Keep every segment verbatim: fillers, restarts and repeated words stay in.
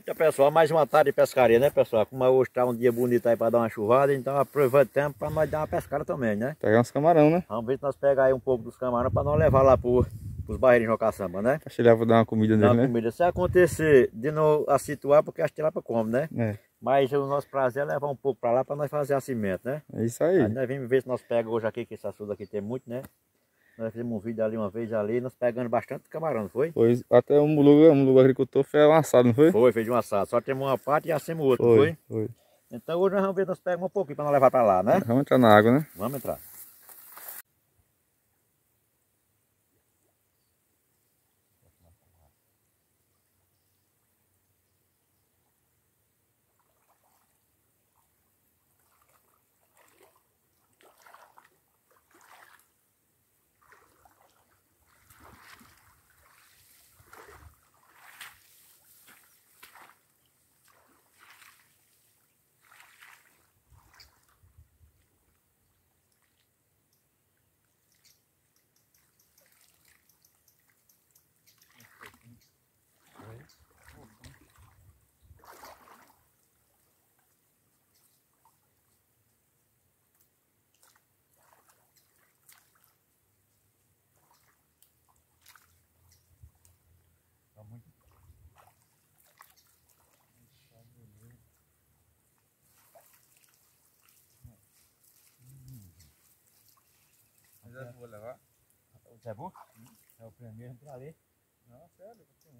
Então, pessoal, mais uma tarde de pescaria, né, pessoal? Como hoje está um dia bonito aí para dar uma chuvada, então aproveitamos para nós dar uma pescada também, né? Pegar uns camarão, né? Vamos ver se nós pegamos aí um pouco dos camarão para nós levar lá para os barreirinhos de Jocaçamba, né? Acho que ele vai dar uma comida Dar nele, uma né? comida. Se acontecer de não a situar, porque a tilapa come, né? É. Mas o nosso prazer é levar um pouco para lá para nós fazer a cimento, né? É isso aí. Aí nós vamos ver se nós pegamos hoje aqui, que esse açude aqui tem muito, né? Nós fizemos um vídeo ali uma vez ali, nós pegando bastante camarão, não foi? Foi até um lugar, um lugar agricultor foi um assado, não foi? Foi, fez de um assado. Só temos uma parte e assemos outra, Foi, foi? foi. Então hoje nós vamos ver se nós pegamos um pouquinho para nós levar para lá, né? Vamos entrar na água, né? Vamos entrar. Já vou levar. O Zebu? É o primeiro para ali. Não, sério, continua.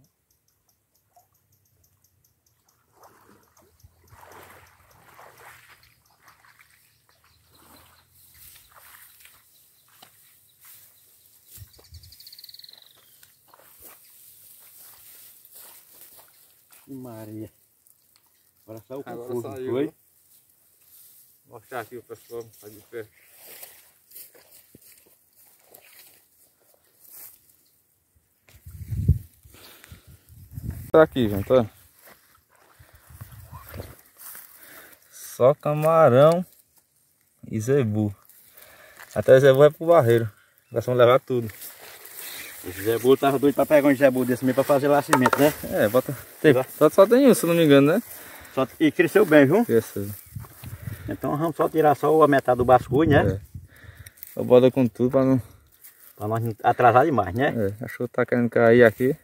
Maria. Agora saiu o Agora concurso, saiu. foi? Vou mostrar aqui o pessoal, tá de pé. Tá aqui, gente, ó. Só camarão e zebu. Até o zebu vai pro barreiro. Nós vamos levar tudo. Esse Zebu tava doido para pegar um Zebu desse mesmo para fazer lá cimento, né? É, bota. Tem, só, só tem um, se não me engano, né? Só, e cresceu bem, viu? Cresceu. Então vamos só tirar só a metade do basculho, né? É. Eu boto com tudo para não. Para nós não atrasar demais, né? É, achou que tá querendo cair aqui.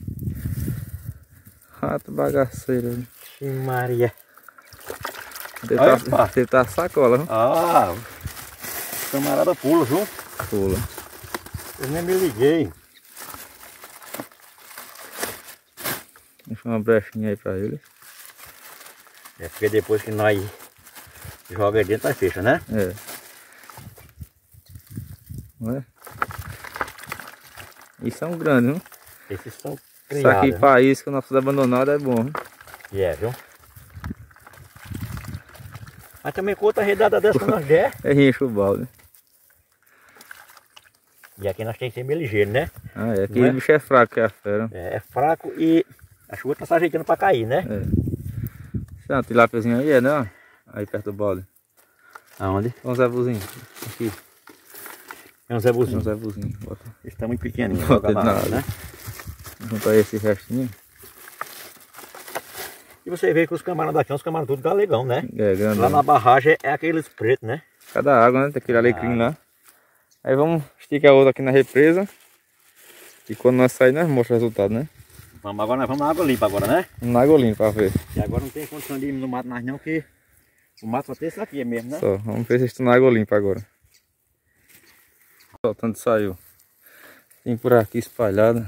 Rato bagaceiro. Né? Maria. Ele tá, ele tá sacola, viu? Ah, o camarada pula, viu? Pula. Eu nem me liguei. Deixa uma brechinha aí pra ele. É porque depois que nós joga dentro, nós fecha, né? É. Não é? E são grandes, viu? Esses são Isso aqui criados. para isso que o nosso abandonado é bom. Viu? E é, viu? Mas também com outra redada dessa que nós der. É enche o balde. E aqui nós temos que ser meio ligeiro, né? Ah, é. Aqui Não é? o bicho é fraco, que é a fera. É, é fraco e a chuva tá se ajeitando para cair, né? É. Tem uma tilápiazinha aí, é, né? Aí perto do balde. Aonde? Olha um zebuzinho. Aqui. É um Tem Zebuzinho. um zebuzinho. Bota. Esse tá muito pequenininho. Bota Joga ele na na água, né? Juntar esse restinho. E você vê que os camarões daqui são os camarões tudo galegão, né? É, grande. Lá na barragem é aqueles pretos, né? Cada água, né? Tem aquele alecrim lá. Aí vamos esticar a outra aqui na represa. E quando nós sair, nós mostramos o resultado, né? Vamos agora, nós vamos na água limpa agora, né? Vamos na água limpa pra ver. E agora não tem condição de ir no mato mais não, que o mato só tem esse aqui mesmo, né? Só, vamos ver se estão na água limpa agora. Ó, tanto saiu. Tem por aqui espalhado.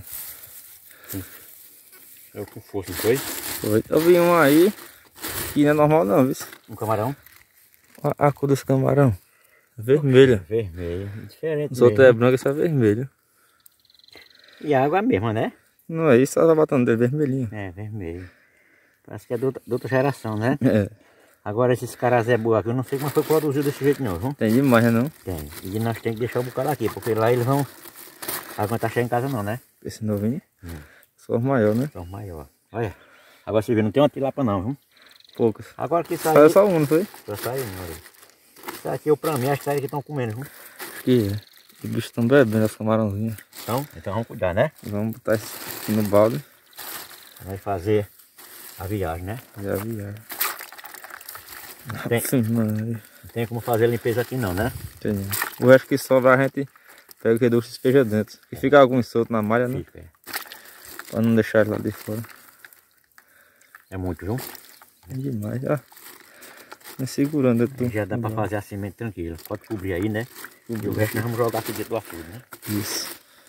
Eu com força, não foi? Foi. Eu vi um aí, que não é normal não, viu? Um camarão? Olha a cor desse camarão. Vermelha. Vermelho, diferente Os mesmo. outros é branco, esse é vermelho. E a água é a mesma, né? Não é isso, só tá botando dele vermelhinho. É, vermelho. Parece que é de outra, de outra geração, né? É. Agora esses caras é boa aqui, eu não sei como foi produzido desse jeito não, viu? Tem demais, né, não? Tem. E nós temos que deixar o bocado aqui, porque lá eles vão aguentar chegar em casa não, né? Esse novinho. Hum. Só os maiores, né? São maior. Olha. Agora você vê, não tem uma tilapa não, viu? Poucos. Agora que Saiu saiu... só um, não foi? Só saiu um, olha. Isso aqui é o pra mim, acho que é que estão comendo, viu? Que é. Os bichos estão bebendo as camarãozinhas. Então, então vamos cuidar, né? Vamos botar isso aqui no balde. Vai fazer A viagem, né? Já viagem. Não tem, Sim, mano. não tem como fazer limpeza aqui não, né? Tem. O resto que sobra a gente pega o reduto e despeja dentro. E fica alguns soltos na malha, né? Fica, é. Pra não deixar ele lá de fora. É muito, viu? É demais, ó. Me segurando tudo. Já dá pra fazer a semente tranquilo. Pode cobrir aí, né? E o resto nós vamos jogar aqui dentro do açude, né? Isso.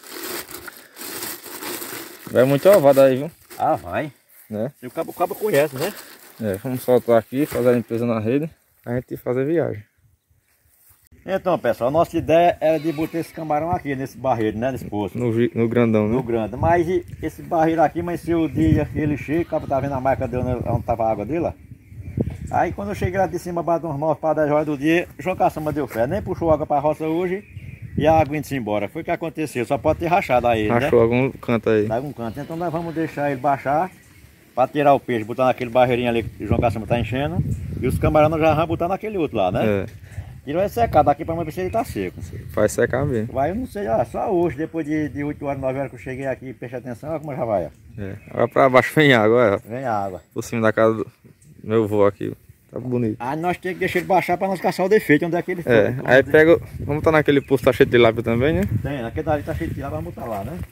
Vai muito ovado aí, viu? Ah, vai. Né? E o cabo, o cabo conhece, né? É, vamos soltar aqui, fazer a limpeza na rede. A gente fazer viagem. Então, pessoal, a nossa ideia era de botar esse camarão aqui, nesse barreiro, né? Nesse poço. No, no grandão, né? No grande. Mas esse barreiro aqui, mas se o dia ele chega, o cabo tá vendo a marca dele onde tava a água dele, ó. Aí quando eu cheguei lá de cima, bateu uns nove para dez horas do dia, João Caçamba deu fé, nem puxou água para a roça hoje e a água indo-se embora. Foi o que aconteceu, só pode ter rachado aí, né? Rachou algum canto aí. Tá algum canto, então nós vamos deixar ele baixar para tirar o peixe, botar naquele barreirinho ali que o João Caçamba tá enchendo e os camarões já vão botar naquele outro lá, né? É. Ele vai secar daqui para ver se ele tá seco. Vai secar mesmo. Vai, eu não sei, ó, só hoje, depois de, de oito horas, nove horas que eu cheguei aqui, preste atenção, olha como já vai, ó. É. Agora pra baixo vem água, ó. Vem a água. Por cima da casa do meu avô aqui. Tá bonito. Aí nós temos que deixar ele baixar para nós caçar o defeito, onde é que ele foi. É, aí pega. Vamos botar naquele poço, tá cheio de lábio também, né? Tem, aquele dali tá cheio de tirar, vamos botar lá, né?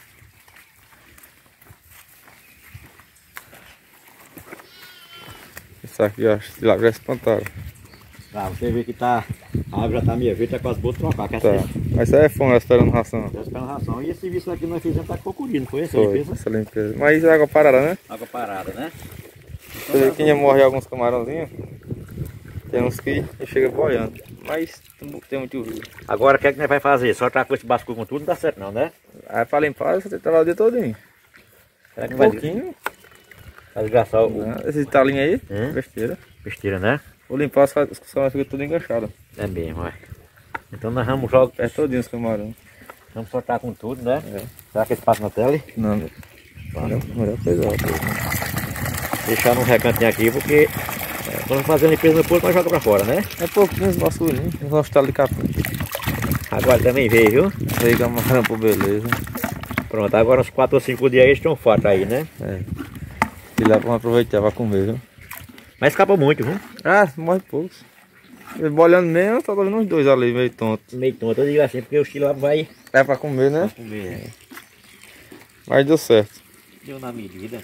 Isso aqui, ó, de lábio já espantaram. Ah, você vê que tá, a água já tá meio verde, tá quase boas trocar. Que Tá. essa, Mas isso aí é fome, esperando ração. tá esperando ração. E esse serviço aqui nós fizemos tá com cocuri, não foi essa Foi, limpeza? essa limpeza. Mas isso é água parada, né? Água parada, né? Você vê que ainda morre alguns camarãozinhos. Tem uns que chega boiando. Mas tem muito rio. Agora o que é que nós vai fazer? Só tratar com esse basculho com tudo não dá certo não, né? Aí pra limpar você tem que trabalhar o dia todinho. Será que Um vai pouquinho. vai desgastar o... Né? Esse talinho aí, Hum? besteira. Besteira, né? Vou limpar, os camarões ficam tudo enganchados. É mesmo, é. Então nós vamos jogar, Perde todinho os camarões. vamos soltar com tudo, né? É. Será que esse passa na tela? Não, melhor, melhor coisa. Deixar num recantinho aqui, porque é, quando fazer a limpeza no porco, nós jogamos pra fora, né? É pouquinho os vasculhinhos, os nossos talos de capim. Agora também veio, viu? Aí camarão, pô, beleza. Pronto, agora uns quatro ou cinco dias eles estão fartos aí, né? É. E lá vamos aproveitar pra comer, viu? Mas escapa muito, viu? Ah, morre poucos. Ele bolhando mesmo, só tô vendo uns dois ali, meio tonto. Meio tonto, eu digo assim, porque o estilo vai É pra comer, né? comer. Mas deu certo. Deu na medida.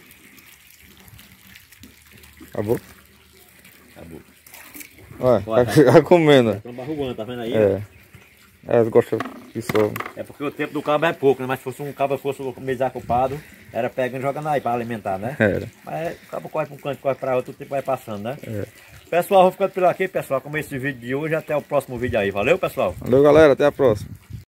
Acabou? Acabou. Olha, Olha, tá, tá comendo. Estão barrugando, tá vendo aí? É. É, eu gosto que só. É porque o tempo do cabo é pouco, né? Mas se fosse um cabo fosse meio desocupado, era pegando e jogando aí para alimentar, né? Era. Mas o cabo corre para um canto, corre para outro, o tempo vai passando, né? É. Pessoal, vou ficando por aqui, pessoal. Como esse vídeo de hoje, até o próximo vídeo aí. Valeu, pessoal? Valeu, galera. Até a próxima.